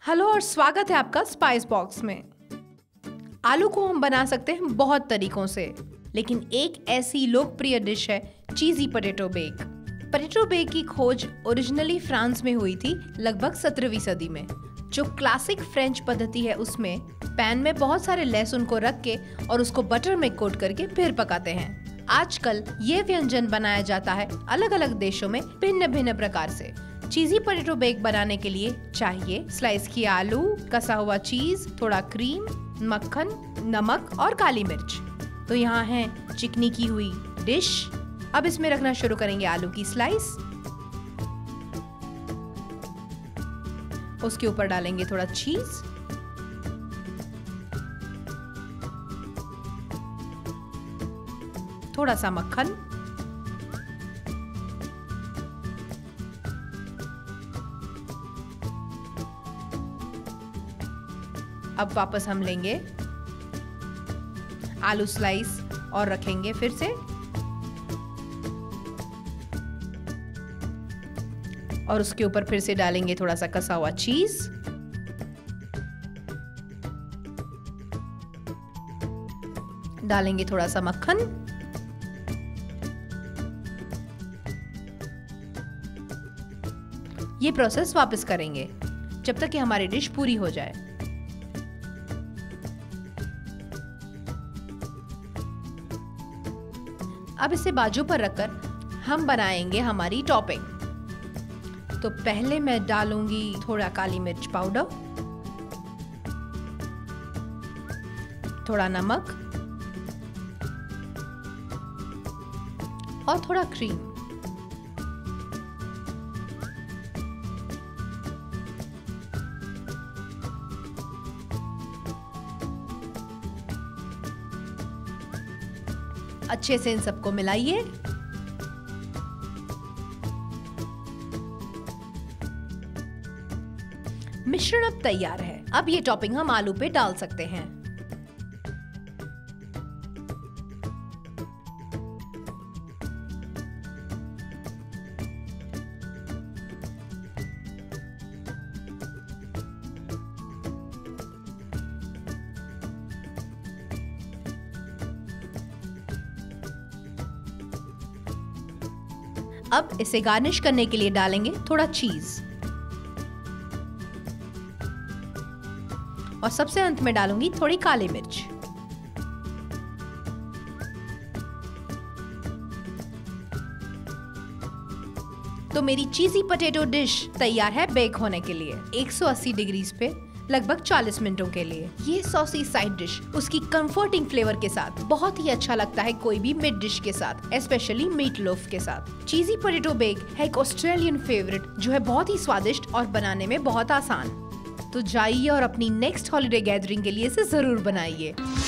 Hello और स्वागत है आपका स्पाइस बॉक्स में। आलू को हम बना सकते हैं बहुत तरीकों से, लेकिन एक ऐसी लोकप्रिय डिश है cheesy potato bake. Potato bake की खोज ओरिजिनली फ्रांस में हुई थी लगभग 17वीं सदी में। जो क्लासिक फ्रेंच पद्धति है उसमें पैन में बहुत सारे लहसुन को रख के और उसको बटर में कोट करके फिर पकाते हैं। आजकल ये व्यंजन बनाया जाता है अलग अलग देशों में भिन्न भिन्न प्रकार से। चीजी पोटैटो बेक बनाने के लिए चाहिए स्लाइस किया आलू, कसा हुआ चीज, थोड़ा क्रीम, मक्खन, नमक और काली मिर्च। तो यहाँ है चिकनी की हुई डिश। अब इसमें रखना शुरू करेंगे आलू की स्लाइस। उसके ऊपर डालेंगे थोड़ा चीज, थोड़ा सा मक्खन, अब वापस हम लेंगे आलू स्लाइस और रखेंगे फिर से, और उसके ऊपर फिर से डालेंगे थोड़ा सा कसा हुआ चीज, डालेंगे थोड़ा सा मक्खन, ये प्रोसेस वापस करेंगे जब तक कि हमारी डिश पूरी हो जाए। अब इसे बाजू पर रखकर हम बनाएंगे हमारी टॉपिंग। तो पहले मैं डालूंगी थोड़ा काली मिर्च पाउडर, थोड़ा नमक और थोड़ा क्रीम। अच्छे से इन सबको मिलाइए। मिश्रण अब तैयार है। अब ये टॉपिंग हम आलू पे डाल सकते हैं। अब इसे गार्निश करने के लिए डालेंगे थोड़ा चीज और सबसे अंत में डालूंगी थोड़ी काली मिर्च। तो मेरी चीजी पोटैटो डिश तैयार है बेक होने के लिए 180 डिग्री पे लगभग 40 मिनटों के लिए। ये सॉसी साइड डिश उसकी कंफर्टिंग फ्लेवर के साथ बहुत ही अच्छा लगता है कोई भी मिड डिश के साथ, स्पेशली मीट लोफ के साथ। चीजी पोटैटो बेक है एक ऑस्ट्रेलियन फेवरेट जो है बहुत ही स्वादिष्ट और बनाने में बहुत आसान। तो जाइए और अपनी नेक्स्ट हॉलिडे गैदरिंग के लिए इसे जरूर बनाइए।